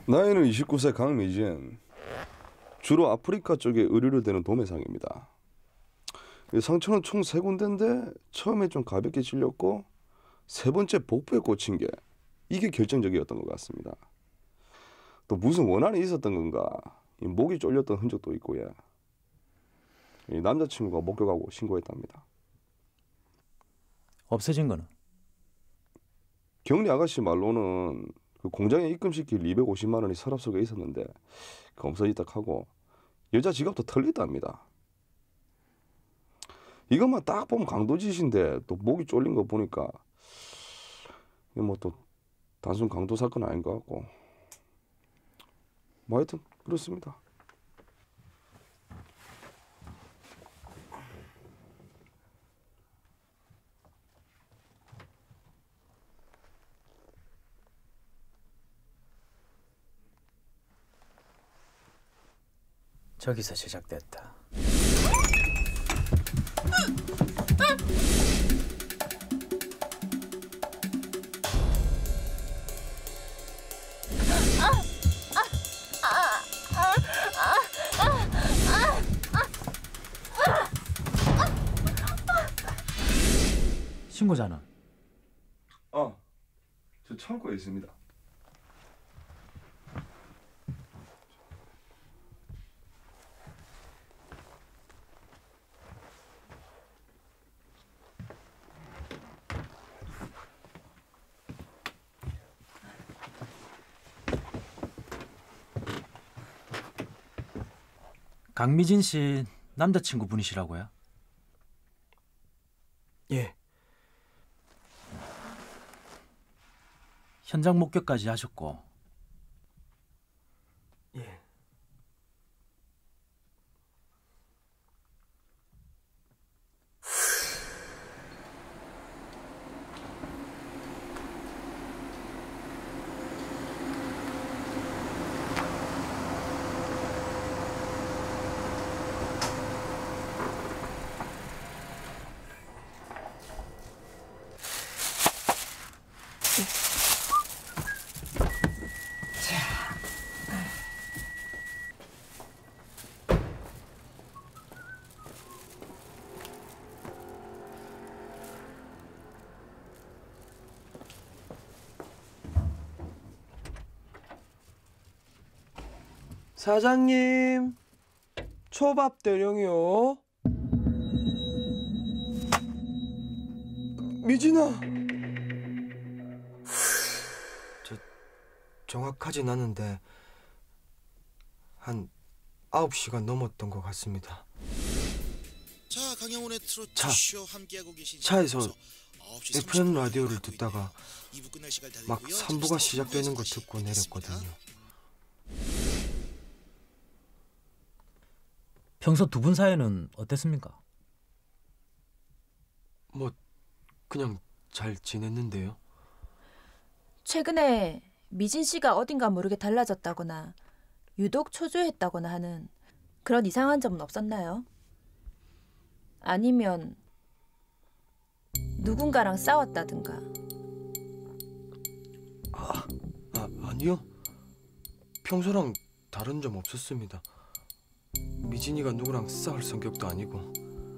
나이는 29세 강미진. 주로 아프리카 쪽에 의뢰를 대는 도매상입니다. 상처는 총 3군데인데 처음에 좀 가볍게 찔렸고 세 번째 복부에 꽂힌 게 이게 결정적이었던 것 같습니다. 또 무슨 원한이 있었던 건가, 목이 쫄렸던 흔적도 있고요. 이 남자친구가 목격하고 신고했답니다. 없어진 거는? 경리 아가씨 말로는 그 공장에 입금시킬 250만 원이 서랍 속에 있었는데 없어졌다 하고 여자 지갑도 털렸답니다. 이것만 딱 보면 강도짓인데 또 목이 쫄린 거 보니까 뭐 또 단순 강도 사건 아닌 것 같고 뭐 하여튼 그렇습니다. 저기서 시작됐다. 신고자는? 저 창고에 있습니다. 강미진 씨 남자친구 분이시라고요? 예. 현장 목격까지 하셨고. 예. 사장님, 초밥 대령이요. 미진아. 정확하진 않은데 한 9시가 넘었던 것 같습니다. 자, 강영훈의 트로트쇼 함께하고 계신 차에서 9시 FM 30분 라디오를 하고 듣다가 있네요. 2부 끝날 시간 막 달리고요. 3부가 잠시 시작되는 거 소식 듣고 듣겠습니다. 내렸거든요. 평소 두 분 사이는 어땠습니까? 뭐 그냥 잘 지냈는데요. 최근에 미진 씨가 어딘가 모르게 달라졌다거나 유독 초조했다거나 하는 그런 이상한 점은 없었나요? 아니면 누군가랑 싸웠다든가. 아니요. 평소랑 다른 점 없었습니다. 미진이가 누구랑 싸울 성격도 아니고.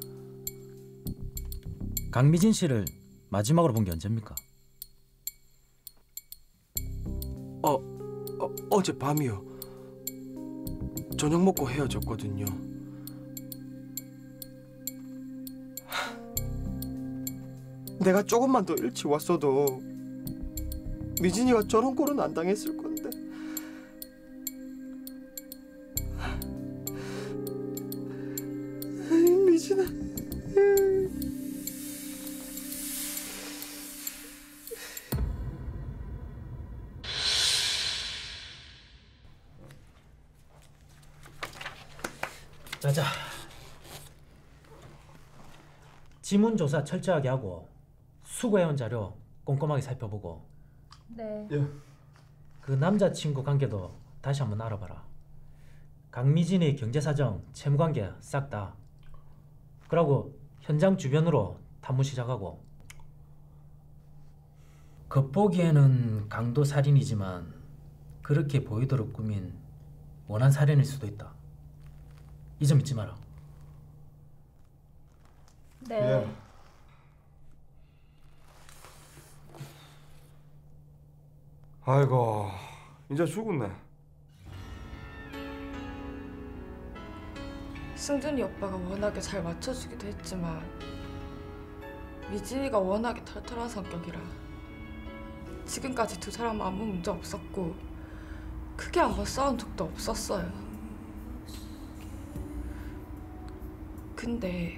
강미진 씨를 마지막으로 본 게 언제입니까? 어제 밤이요. 저녁 먹고 헤어졌거든요. 내가 조금만 더 일찍 왔어도 미진이가 저런 꼴은 안 당했을 건데. 미진아. 자자. 지문 조사 철저하게 하고 수거해온 자료 꼼꼼하게 살펴보고. 네. 예. 그 남자친구 관계도 다시 한번 알아봐라. 강미진의 경제사정, 채무관계 싹 다. 그러고 현장 주변으로 탐문 시작하고. 겉보기에는 강도 살인이지만 그렇게 보이도록 꾸민 원한 살인일 수도 있다. 이 점 잊지 마라. 네. 예. 아이고, 이제 죽었네. 승준이 오빠가 워낙에 잘 맞춰주기도 했지만 미진이가 워낙에 털털한 성격이라 지금까지 두 사람 아무 문제 없었고 크게 한번 싸운 적도 없었어요. 근데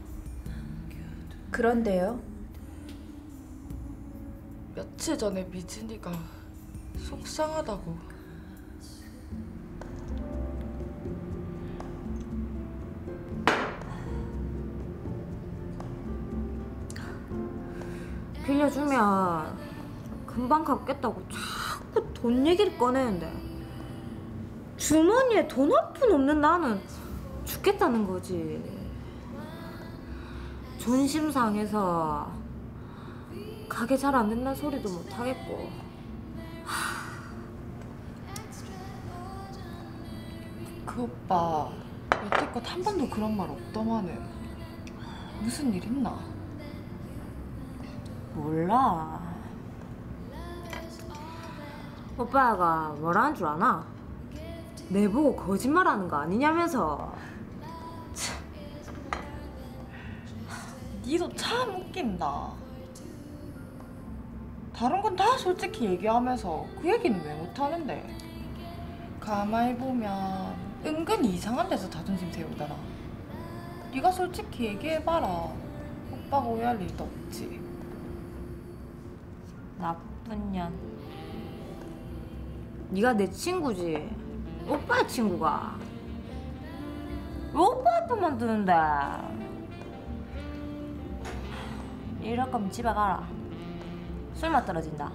그런데요. 며칠 전에 미진이가 속상하다고. 빌려주면 금방 갚겠다고 자꾸 돈 얘기를 꺼내는데 주머니에 돈 한 푼 없는 나는 죽겠다는 거지. 존심 상해서 가게 잘 안 된다는 소리도 못 하겠고. 그 오빠 여태껏 한 번도 그런 말 없더만은 무슨 일 있나? 몰라. 오빠가 뭐라는 줄 아나? 내보고 거짓말하는 거 아니냐면서. 니도 참 웃긴다. 다른 건 다 솔직히 얘기하면서 그 얘기는 왜 못하는데? 가만히 보면 은근히 이상한 데서 자존심 세우더라. 네가 솔직히 얘기해봐라. 오빠가 오해할 일도 없지. 나쁜 년. 네가 내 친구지. 오빠의 친구가. 왜 오빠 편만 드는데? 이럴 거면 집에 가라. 술맛 떨어진다.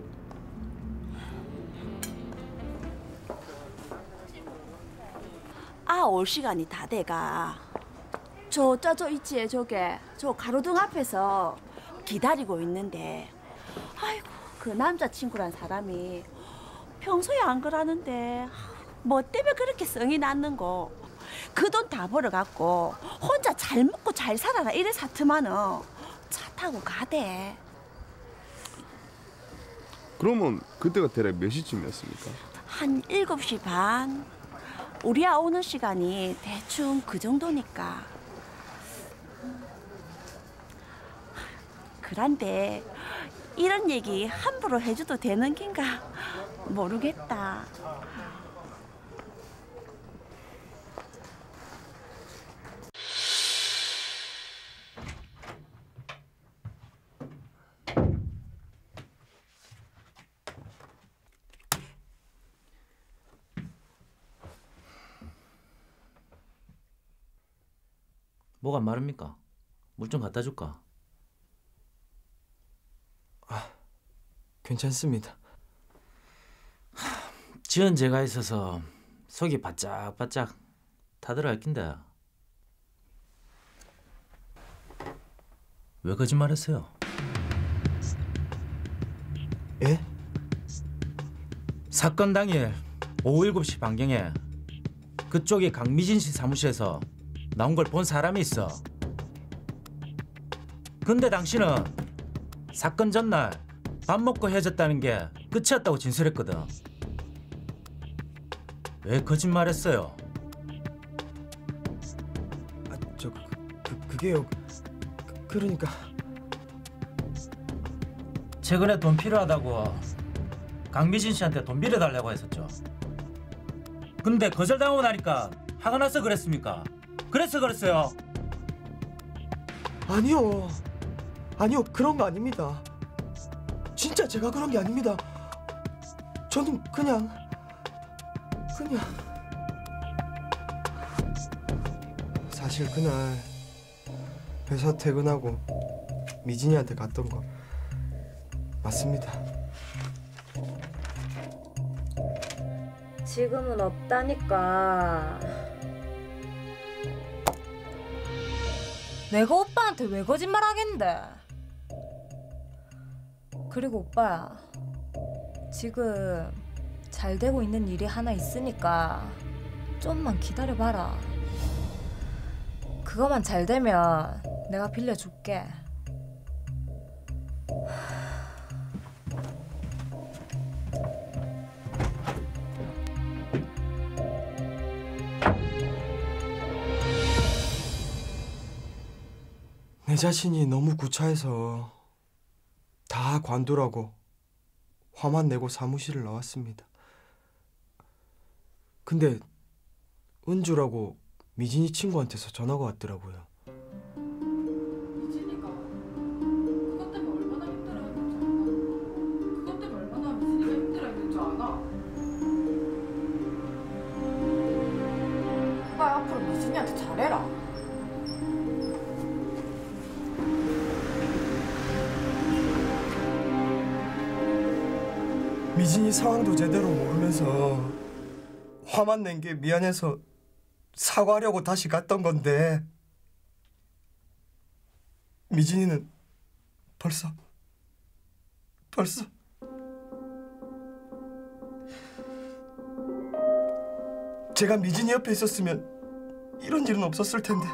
올 시간이 다 돼가. 저 있지, 저게. 저 가로등 앞에서 기다리고 있는데, 아이고, 그 남자친구란 사람이 평소에 안 그러는데 뭐 때문에 그렇게 성이 났는고. 그 돈 다 벌어갖고 혼자 잘 먹고 잘 살아라 이래 사트만은 차 타고 가대. 그러면 그때가 대략 몇 시쯤이었습니까? 한 7시 반. 우리야 오는 시간이 대충 그 정도니까. 그런데 이런 얘기 함부로 해줘도 되는 겐가 모르겠다. 뭐가 마릅니까? 물 좀 갖다 줄까? 괜찮습니다. 지연제가 있어서 속이 바짝바짝 타들어갈 낀데 왜 거짓말했어요? 예? 사건 당일 오후 7시 반경에 그쪽이 강미진 씨 사무실에서 나온 걸 본 사람이 있어. 근데 당신은 사건 전날 밥 먹고 헤어졌다는 게 끝이었다고 진술했거든. 왜 거짓말했어요? 그게요. 그러니까 최근에 돈 필요하다고 강미진 씨한테 돈 빌려달라고 했었죠. 근데 거절당하고 나니까 화가 나서 그랬습니까? 그래서 그랬어요. 아니요, 그런 거 아닙니다. 진짜 제가 그런 게 아닙니다. 저는 그냥 사실 그날 회사 퇴근하고 미진이한테 갔던 거 맞습니다. 지금은 없다니까. 내가 오빠한테 왜 거짓말 하겠는데? 그리고 오빠야, 지금 잘 되고 있는 일이 하나 있으니까 좀만 기다려봐라. 그거만 잘 되면 내가 빌려줄게. 내 자신이 너무 구차해서 다 관두라고 화만 내고 사무실을 나왔습니다. 근데 은주라고 미진이 친구한테서 전화가 왔더라고요. 미진이가 그것 때문에 얼마나 힘들어했는지 알아? 그것 때문에 얼마나 미진이가 힘들어했는지 아나? 오빠 앞으로 미진이한테 잘해라. 미진이 상황도 제대로 모르면서 화만 낸 게 미안해서 사과하려고 다시 갔던 건데 미진이는 벌써 제가 미진이 옆에 있었으면 이런 일은 없었을 텐데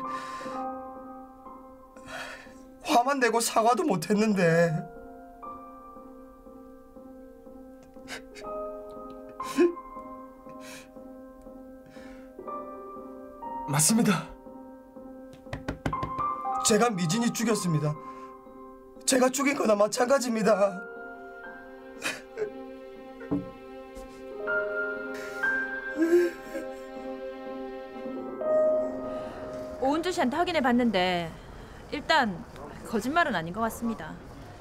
화만 내고 사과도 못했는데 맞습니다. 제가 미진이 죽였습니다. 제가 죽인 거나 마찬가지입니다. 오은주 씨한테 확인해 봤는데 일단 거짓말은 아닌 것 같습니다.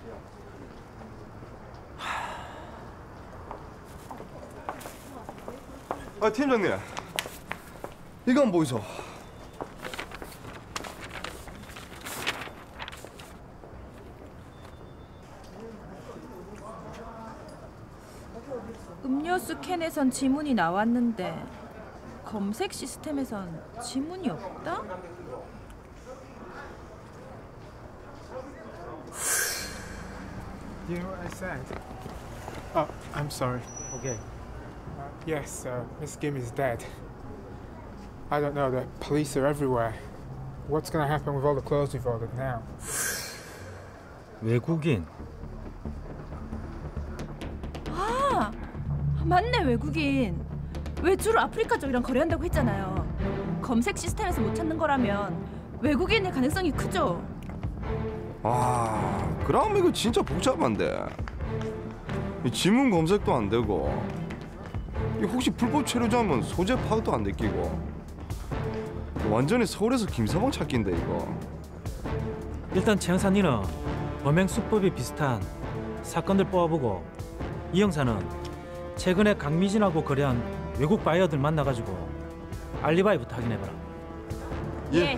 아, 팀장님. 이건 뭐이소? 음료수 캔에선 지문이 나왔는데 검색 시스템에선 지문이 없다? Do you know what I said? Oh, I'm sorry. 오케이. Yes, Miss Kim is dead. I don't know, the police are everywhere. What's gonna happen with all the clothes we've ordered now? 외국인. 아, 맞네, 외국인. 외주로 아프리카 쪽이랑 거래한다고 했잖아요. 검색 시스템에서 못 찾는 거라면 외국인일 가능성이 크죠. 아, 그럼 이거 진짜 복잡한데. 이 지문 검색도 안 되고, 이 혹시 불법 체류자면 소재 파악도 안 느끼고, 완전히 서울에서 김서방 찾기인데 이거. 일단 최 형사님은 범행 수법이 비슷한 사건들 뽑아보고, 이 형사는 최근에 강미진하고 거래한 외국 바이어들 만나가지고 알리바이부터 확인해봐라. 예.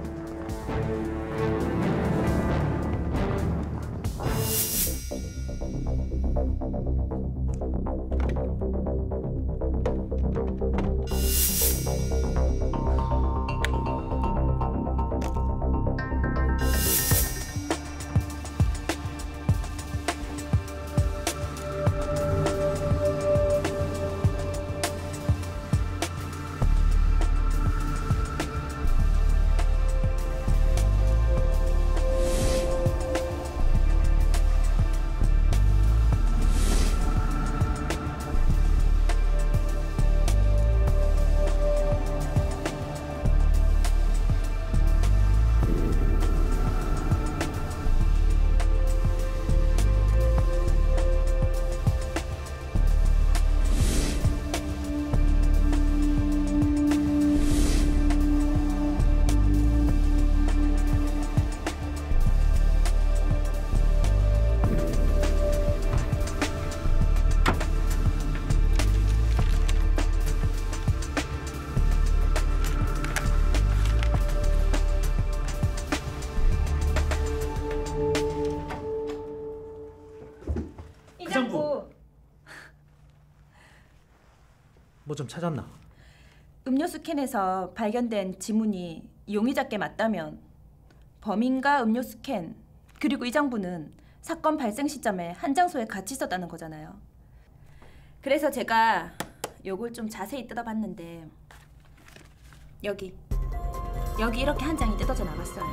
뭐 좀 찾았나? 음료수 캔에서 발견된 지문이 용의자께 맞다면 범인과 음료수 캔 그리고 이 장부는 사건 발생 시점에 한 장소에 같이 있었다는 거잖아요. 그래서 제가 요걸 좀 자세히 뜯어봤는데 여기 이렇게 한 장이 뜯어져 나갔어요.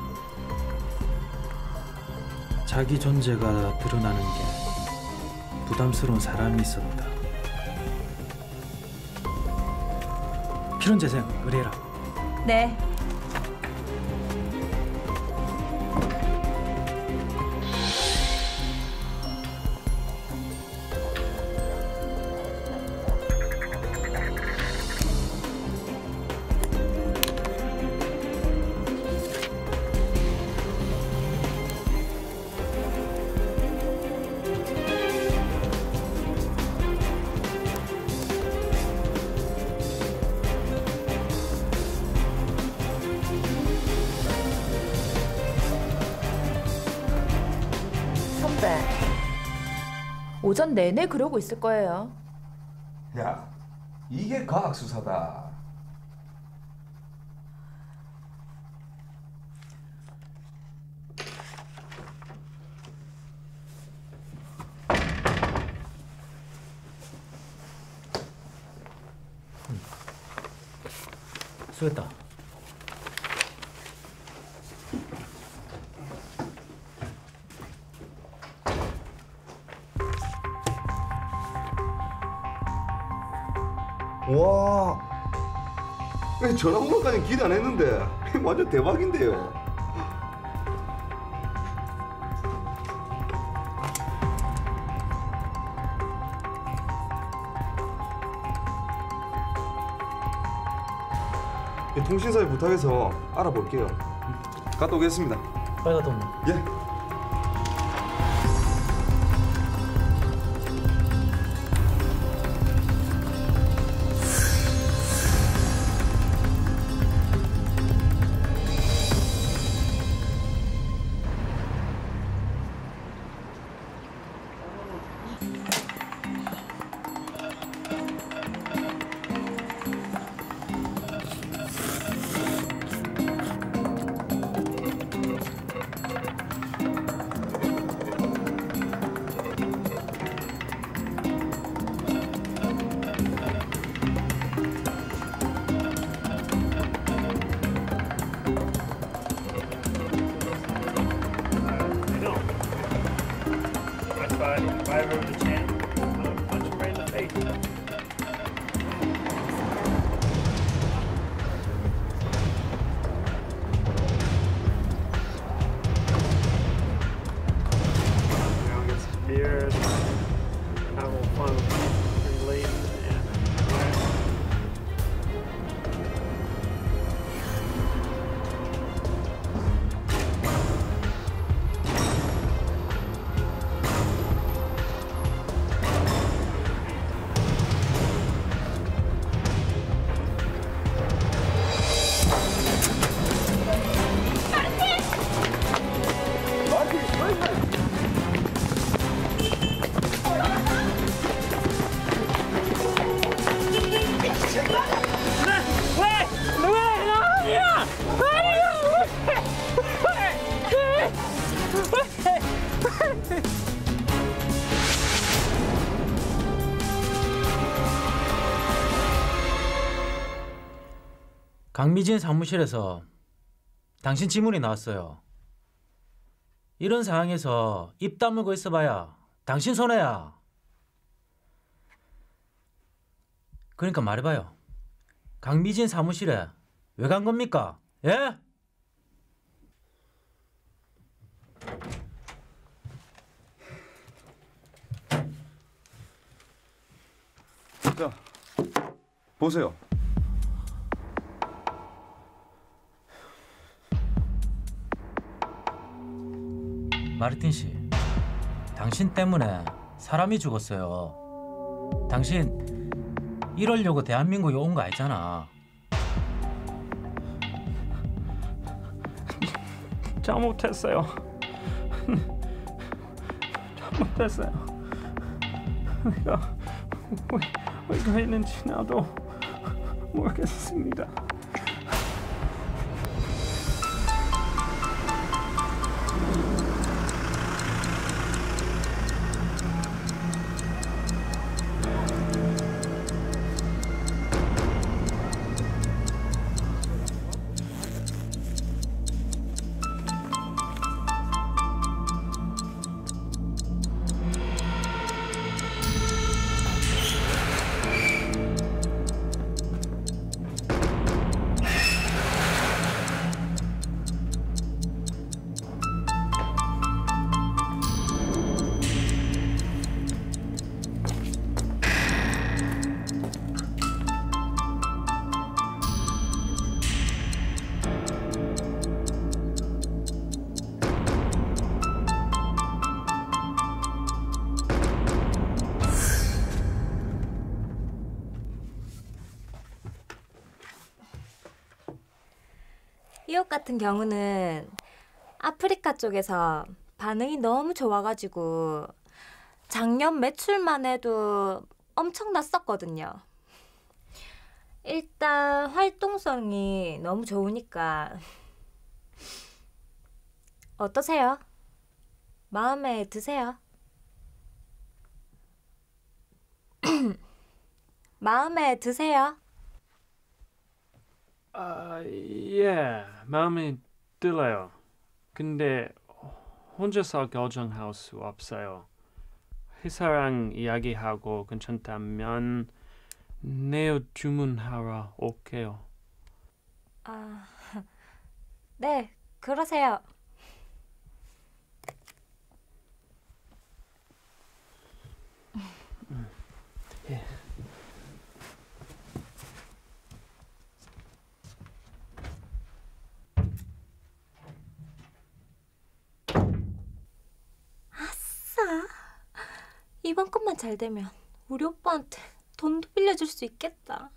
자기 존재가 드러나는 게 부담스러운 사람이 있었다. 필원재생 의뢰라. 네. 선배, 오전 내내 그러고 있을 거예요. 야, 이게 과학 수사다. 수고했다. 와, 전화번호까지 기대 안 했는데 완전 대박인데요. 통신사에 부탁해서 알아볼게요. 갔다 오겠습니다. 빨리 갔다 온나. 예. 강미진 사무실에서 당신 지문이 나왔어요. 이런 상황에서 입 다물고 있어봐야 당신 손해야. 그러니까 말해봐요. 강미진 사무실에 왜 간 겁니까? 예? 자, 보세요. 마르틴 씨, 당신 때문에 사람이 죽었어요. 당신 이러려고 대한민국에 온 거 알잖아. 잘못했어요. 잘못했어요. 내가 왜 그랬는지 나도 모르겠습니다. 기업 같은 경우는 아프리카 쪽에서 반응이 너무 좋아가지고 작년 매출만 해도 엄청났었거든요. 일단 활동성이 너무 좋으니까 어떠세요? 마음에 드세요? 마음에 드세요? 예, 마음에 들어요. 근데 혼자서 결정할 수 없어요. 회사랑 이야기하고 괜찮다면 내일 주문하러 올게요. 네, 그러세요. 예. 아싸! 이번 것만 잘 되면 우리 오빠한테 돈도 빌려줄 수 있겠다.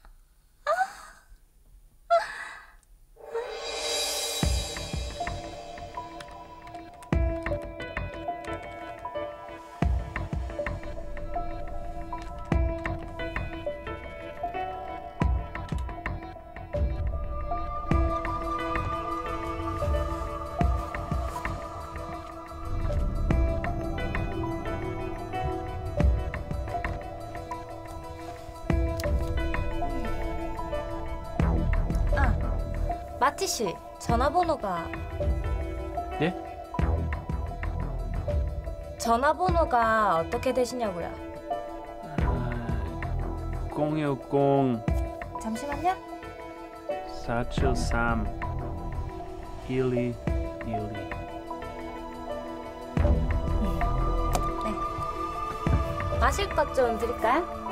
마티 씨, 전화번호가 예? 전화번호가 어떻게 되시냐고요? 010 잠시만요. 473 1212. 네. 마실 것 좀 드릴까요?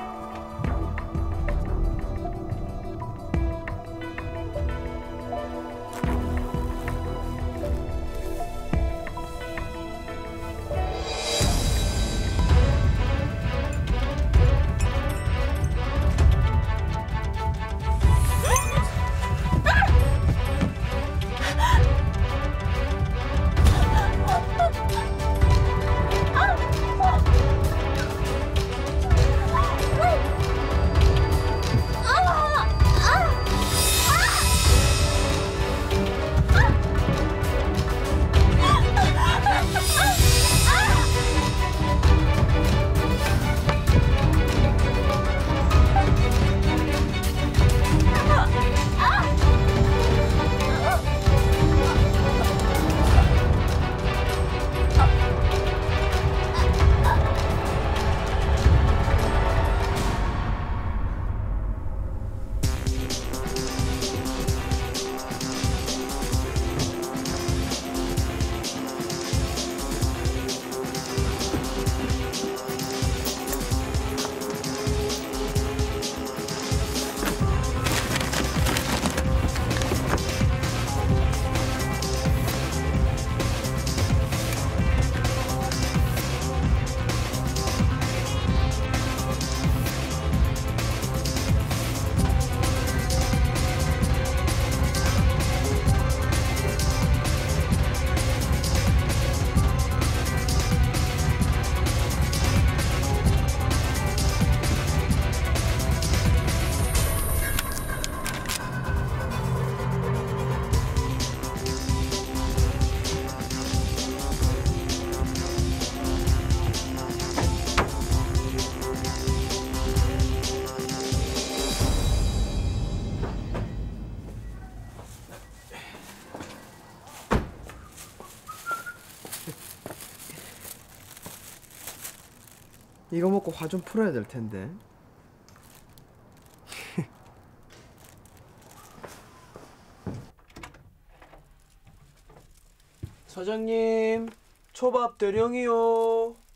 이거 먹고 화 좀 풀어야 될 텐데. 사장님, 초밥 대령이요.